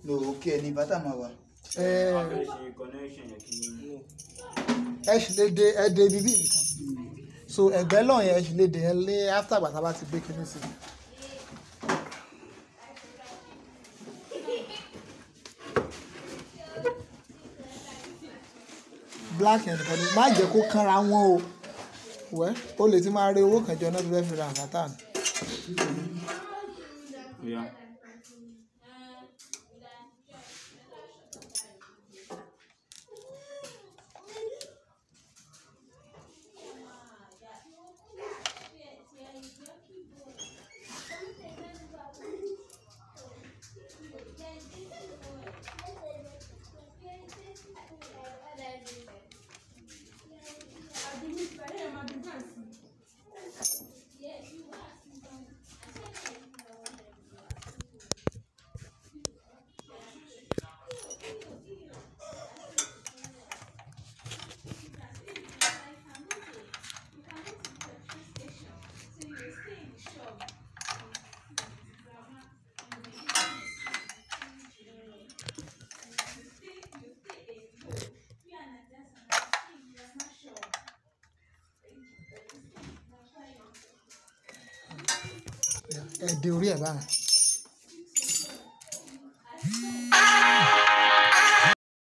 No, okay, ní bàtà máa wà. Ẹ ṣì lè dé ẹ dé bíbí nìkan. So ẹ̀gbẹ́ lọ́ọ̀ yẹn ẹ ṣì lè dé ẹ lé after gbàtà bá ti gbé kíní sí. Black yẹn nìkan ni má jẹ́ kó kánra wọn o. Wẹ́ o lè ti máa rí owó kan jọ náà tó fẹ́ fi ra àbátà ni. Ẹ dé orí ẹ̀ báyìí.